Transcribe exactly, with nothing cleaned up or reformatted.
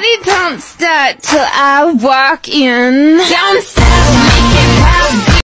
party don't start till I walk in. Don't start.